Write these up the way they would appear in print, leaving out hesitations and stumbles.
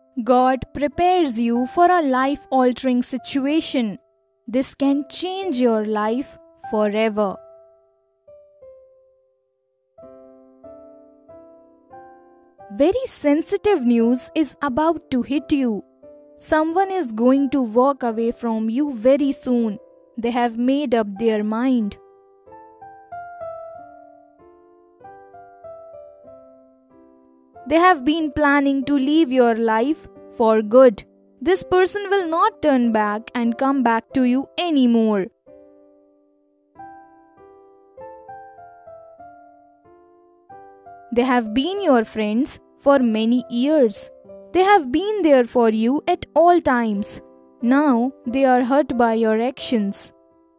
God prepares you for a life-altering situation. This can change your life forever. Very sensitive news is about to hit you. Someone is going to walk away from you very soon. They have made up their mind. They have been planning to leave your life for good. This person will not turn back and come back to you anymore. They have been your friends for many years. They have been there for you at all times. Now they are hurt by your actions.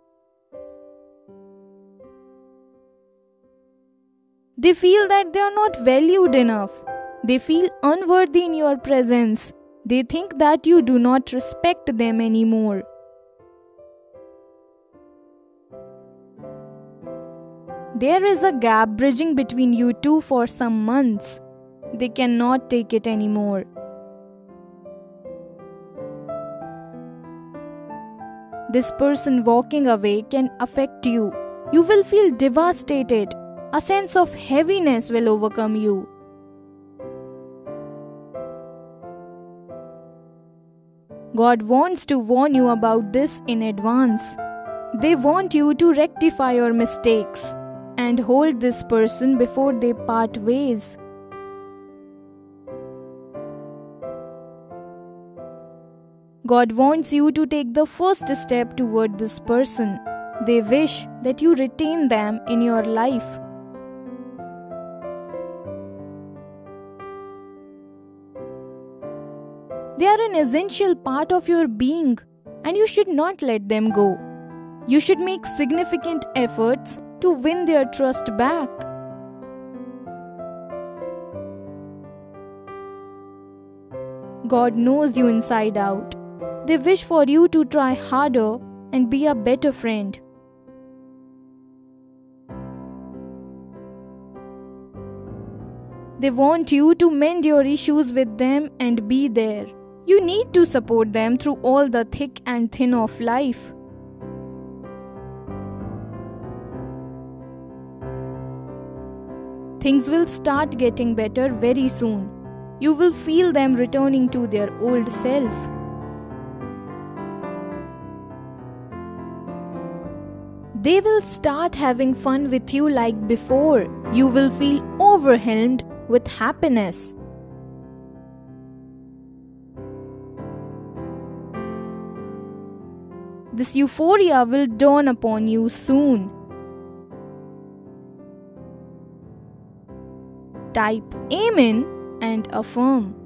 They feel that they are not valued enough. They feel unworthy in your presence. They think that you do not respect them anymore. There is a gap bridging between you two for some months. They cannot take it anymore. This person walking away can affect you. You will feel devastated. A sense of heaviness will overcome you. God wants to warn you about this in advance. They want you to rectify your mistakes and hold this person before they part ways. God wants you to take the first step toward this person. They wish that you retain them in your life. They are an essential part of your being, and you should not let them go. You should make significant efforts to win their trust back. God knows you inside out. They wish for you to try harder and be a better friend. They want you to mend your issues with them and be there. You need to support them through all the thick and thin of life. Things will start getting better very soon. You will feel them returning to their old self. They will start having fun with you like before. You will feel overwhelmed with happiness. This euphoria will dawn upon you soon. Type Amen and affirm.